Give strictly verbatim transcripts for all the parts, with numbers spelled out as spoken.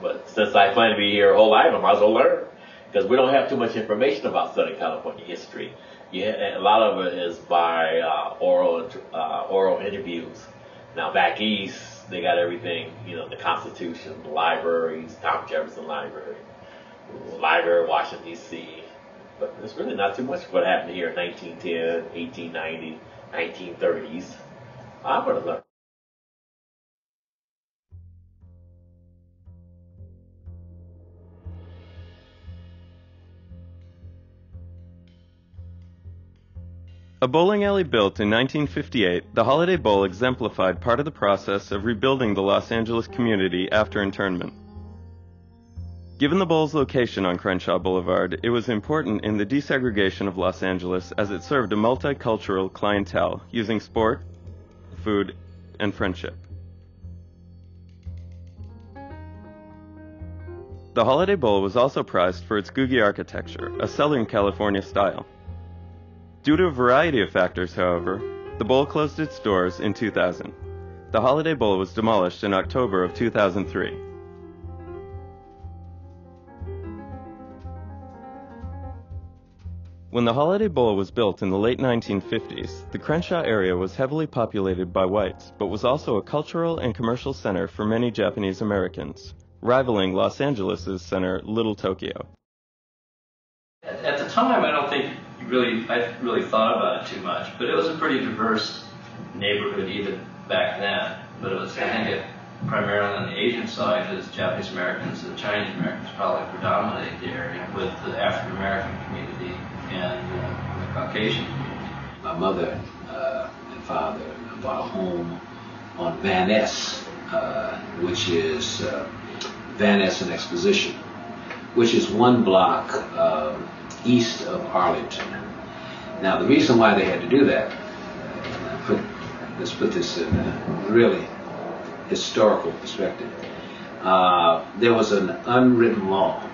But since I plan to be here a whole life, I might as well learn. Because we don't have too much information about Southern California history. Yeah, a lot of it is by uh, oral uh, oral interviews. Now back east, they got everything, you know, the Constitution, the libraries, Thomas Jefferson Library, Library of Washington, D C But there's really not too much of what happened here in nineteen ten, eighteen ninety, nineteen thirties. I'm going to learn. A bowling alley built in nineteen fifty-eight, the Holiday Bowl exemplified part of the process of rebuilding the Los Angeles community after internment. Given the bowl's location on Crenshaw Boulevard, it was important in the desegregation of Los Angeles as it served a multicultural clientele using sport, food, and friendship. The Holiday Bowl was also prized for its Googie architecture, a Southern California style. Due to a variety of factors, however, the bowl closed its doors in two thousand. The Holiday Bowl was demolished in October of two thousand three. When the Holiday Bowl was built in the late nineteen fifties, the Crenshaw area was heavily populated by whites, but was also a cultural and commercial center for many Japanese Americans, rivaling Los Angeles' center, Little Tokyo. At, at the time, I don't think really I really thought about it too much, but it was a pretty diverse neighborhood even back then. But it was, I think, it, primarily on the Asian side, as Japanese Americans and Chinese Americans probably predominate the area, with the African American community and uh, the Caucasian community. My mother uh, and father bought a home on Van Ness, uh, which is uh, Van Ness and Exposition, which is one block uh, east of Arlington. Now, the reason why they had to do that, uh, put, let's put this in a really historical perspective. Uh, there was an unwritten law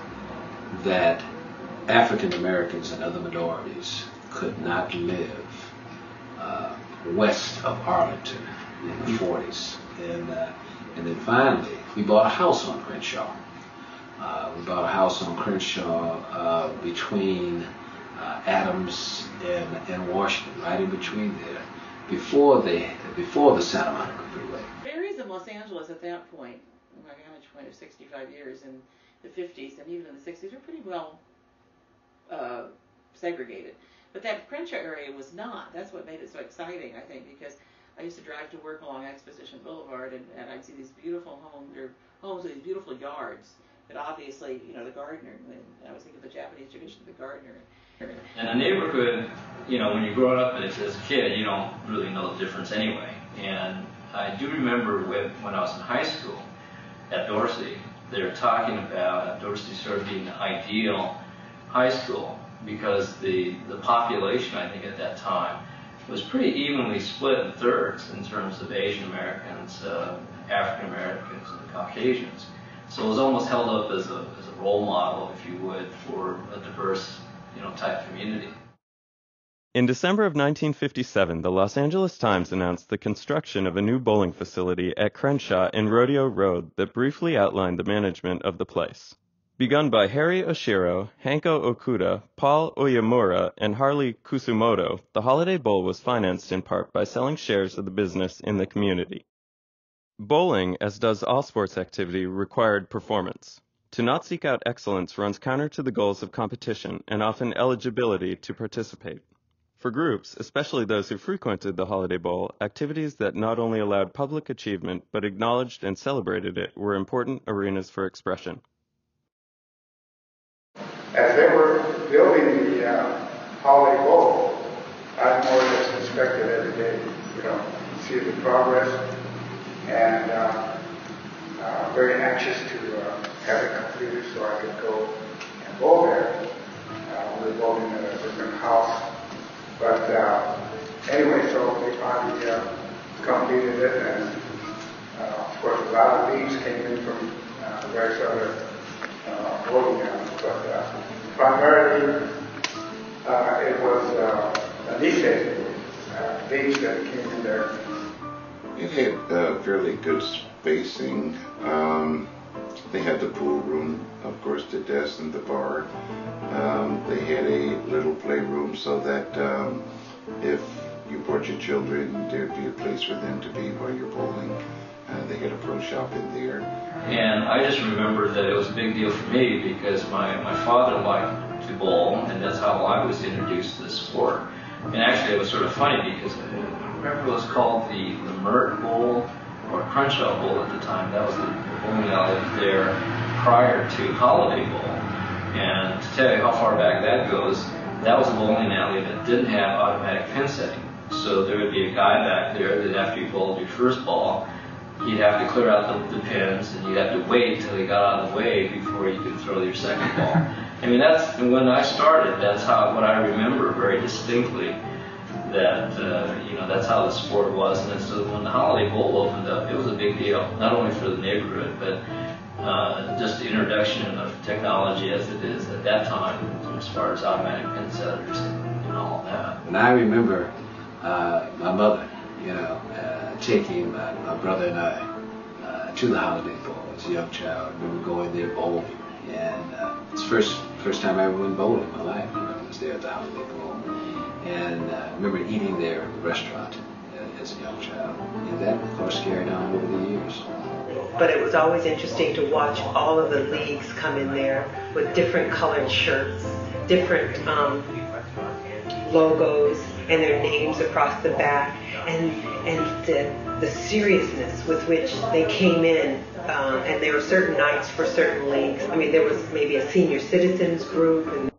that African Americans and other minorities could not live uh, west of Arlington in the forties. And, uh, and then finally, we bought a house on Crenshaw. Uh, we bought a house on Crenshaw uh, between uh, Adams and, and Washington, right in between there, before the before the Santa Monica Freeway. Areas of Los Angeles at that point, like how much point of sixty-five years in the fifties and even in the sixties, were pretty well uh, segregated. But that Crenshaw area was not. That's what made it so exciting, I think, because I used to drive to work along Exposition Boulevard, and, and I'd see these beautiful homes, or homes with these beautiful yards. But obviously, you know, the gardener, and I was thinking of the Japanese tradition of the gardener. And the neighborhood, you know, when you're growing up as a kid, you don't really know the difference anyway. And I do remember when, when I was in high school at Dorsey, they were talking about Dorsey sort of being the ideal high school because the, the population, I think, at that time was pretty evenly split in thirds in terms of Asian Americans, uh, African Americans, and the Caucasians. So it was almost held up as a, as a role model, if you would, for a diverse, you know, type community. In December of nineteen fifty-seven, the Los Angeles Times announced the construction of a new bowling facility at Crenshaw and Rodeo Road that briefly outlined the management of the place. Begun by Harry Oshiro, Hanko Okuda, Paul Oyamura, and Harley Kusumoto, the Holiday Bowl was financed in part by selling shares of the business in the community. Bowling, as does all sports activity, required performance. To not seek out excellence runs counter to the goals of competition and often eligibility to participate. For groups, especially those who frequented the Holiday Bowl, activities that not only allowed public achievement but acknowledged and celebrated it were important arenas for expression. As they were building the uh, Holiday Bowl, I was more or less inspected every day, you know, see the progress, and uh, uh, very anxious to uh, have it completed so I could go and bowl there. Uh, we were bowling at a different house, but uh, anyway, so they finally uh, completed it, and uh, of course a lot of leads came in from uh, various other uh, bowling alleys, but uh, primarily uh, it was uh, Alice uh, leads that came in there. It had uh, fairly good spacing. Um, They had the pool room, of course, the desk and the bar. Um, they had a little playroom so that um, if you brought your children, there'd be a place for them to be while you're bowling. Uh, they had a pro shop in there. And I just remember that it was a big deal for me because my, my father liked to bowl, and that's how I was introduced to the sport. And actually it was sort of funny because I remember it was called the, the Mert Bowl or Crenshaw Bowl at the time. That was the bowling alley that was there prior to Holiday Bowl. And to tell you how far back that goes, that was a bowling alley that didn't have automatic pin setting. So there would be a guy back there that after you bowled your first ball, you'd have to clear out the, the pins, and you'd have to wait till he got out of the way before you could throw your second ball. I mean, that's when I started. That's how what I remember very distinctly. That uh, you know, that's how the sport was. And so when the Holiday Bowl opened up, it was a big deal, not only for the neighborhood, but uh, just the introduction of technology as it is at that time, as far as automatic pin setters and, and all of that. And I remember uh, my mother, you know, uh, taking my, my brother and I uh, to the Holiday Bowl as a young child. We were going there bowling, and uh, it's the first first time I ever went bowling in my life. I was there at the Holiday Bowl, and uh, I remember eating there at the restaurant uh, as a young child, and that of course carried on over the years. But it was always interesting to watch all of the leagues come in there with different colored shirts, different um, logos, and their names across the back, and and the, the seriousness with which they came in. Um, and there were certain nights for certain leagues. I mean, there was maybe a senior citizens group, and